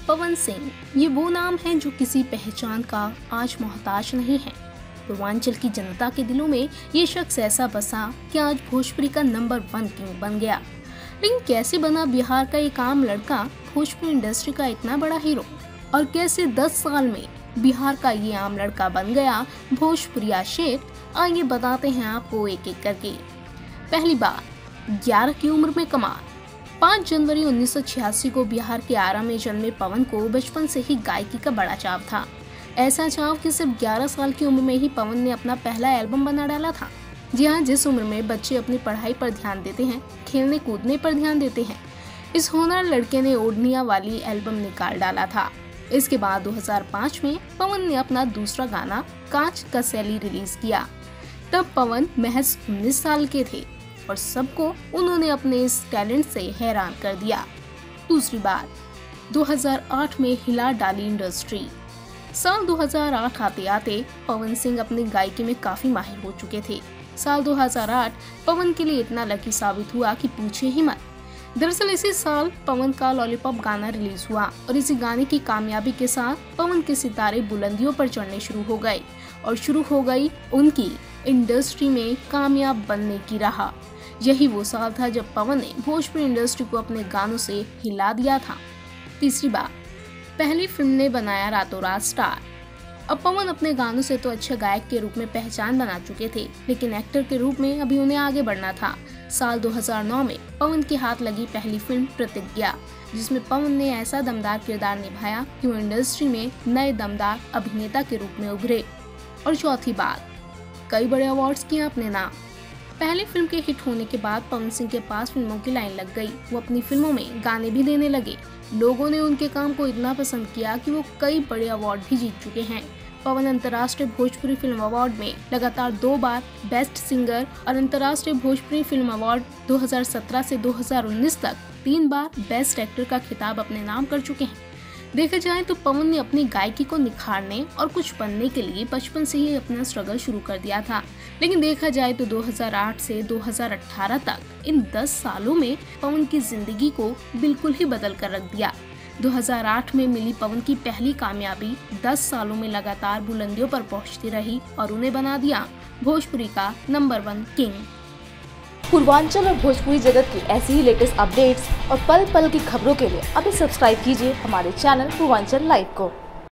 पवन सिंह ये वो नाम है जो किसी पहचान का आज मोहताज नहीं है। पूर्वांचल की जनता के दिलों में ये शख्स ऐसा बसा कि आज भोजपुरी का नंबर 1 किंग बन गया। लेकिन कैसे बना बिहार का एक आम लड़का भोजपुरी इंडस्ट्री का इतना बड़ा हीरो, और कैसे 10 साल में बिहार का ये आम लड़का बन गया भोजपुरिया शेर, आइए बताते हैं आपको एक एक करके। पहली बात, 11 की उम्र में कमाल। 5 जनवरी 1986 को बिहार के आरा में जन्मे पवन को बचपन से ही गायकी का बड़ा चाव था। ऐसा चाव कि सिर्फ 11 साल की उम्र में ही पवन ने अपना पहला एल्बम बना डाला था। जी हाँ, जिस उम्र में बच्चे अपनी पढ़ाई पर ध्यान देते हैं, खेलने कूदने पर ध्यान देते हैं, इस होनहार लड़के ने ओढ़निया वाली एल्बम निकाल डाला था। इसके बाद 2005 में पवन ने अपना दूसरा गाना कांच कसैली रिलीज किया। तब पवन महज 19 साल के थे और सबको उन्होंने अपने इस टैलेंट से हैरान कर दिया। दूसरी बात, 2008 में हिला डाली इंडस्ट्री। साल 2008 आते आते पवन सिंह अपनी गायकी में काफी माहिर हो चुके थे। साल 2008 पवन के लिए इतना लकी साबित हुआ कि पूछे ही मत। दरअसल इसी साल पवन का लॉलीपॉप गाना रिलीज हुआ और इसी गाने की कामयाबी के साथ पवन के सितारे बुलंदियों पर चढ़ने शुरू हो गए और शुरू हो गई उनकी इंडस्ट्री में कामयाब बनने की राह। यही वो साल था जब पवन ने भोजपुरी इंडस्ट्री को अपने गानों से हिला दिया था। तीसरी बात, पहली फिल्म ने बनाया रातों रात स्टार। अब पवन अपने गानों से तो अच्छे गायक के रूप में पहचान बना चुके थे, लेकिन एक्टर के रूप में अभी उन्हें आगे बढ़ना था। साल 2009 में पवन के हाथ लगी पहली फिल्म प्रतिज्ञा, जिसमें पवन ने ऐसा दमदार किरदार निभाया कि वो इंडस्ट्री में नए दमदार अभिनेता के रूप में उभरे। और चौथी बात, कई बड़े अवार्ड्स किए अपने नाम। पहली फिल्म के हिट होने के बाद पवन सिंह के पास फिल्मों की लाइन लग गई। वो अपनी फिल्मों में गाने भी देने लगे। लोगों ने उनके काम को इतना पसंद किया कि वो कई बड़े अवार्ड भी जीत चुके हैं। पवन अंतर्राष्ट्रीय भोजपुरी फिल्म अवार्ड में लगातार 2 बार बेस्ट सिंगर और अंतर्राष्ट्रीय भोजपुरी फिल्म अवार्ड 2017 से 2019 तक 3 बार बेस्ट एक्टर का खिताब अपने नाम कर चुके हैं। देखा जाए तो पवन ने अपनी गायकी को निखारने और कुछ बनने के लिए बचपन से ही अपना स्ट्रगल शुरू कर दिया था। लेकिन देखा जाए तो 2008 से 2018 तक इन 10 सालों में पवन की जिंदगी को बिल्कुल ही बदल कर रख दिया। 2008 में मिली पवन की पहली कामयाबी 10 सालों में लगातार बुलंदियों पर पहुंचती रही और उन्हें बना दिया भोजपुरी का नंबर 1 किंग। पूर्वांचल और भोजपुरी जगत की ऐसी ही लेटेस्ट अपडेट्स और पल पल की खबरों के लिए अभी सब्सक्राइब कीजिए हमारे चैनल पूर्वांचल लाइव को।